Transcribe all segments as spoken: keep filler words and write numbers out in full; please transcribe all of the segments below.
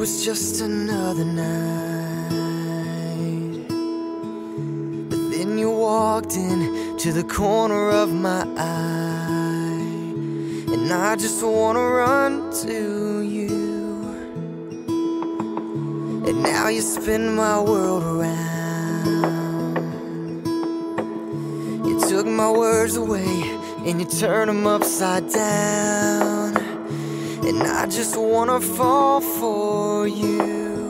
was just another night, but then you walked in to the corner of my eye, and I just wanna run to you. And now you spin my world around. You took my words away and you turn them upside down, and I just wanna fall for you,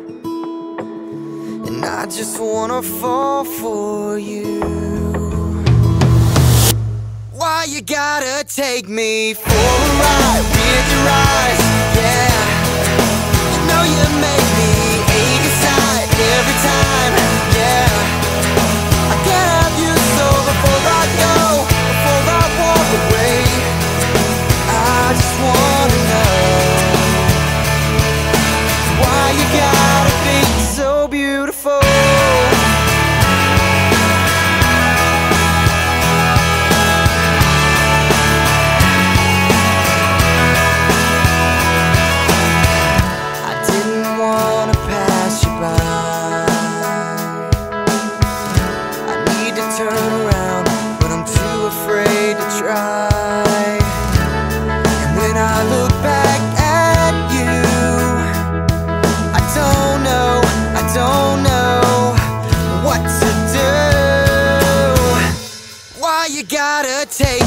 and I just wanna fall for you. Why you gotta take me for a ride with your eyes, yeah. You know you make me ache inside every time, yeah. I can't have you so before I go, before I walk away. I just wanna know why you gotta be so beautiful. I didn't wanna pass you by. I need to turn around, but I'm too afraid to try. And when I look back at you, I don't know, I don't know what to do. Why you gotta take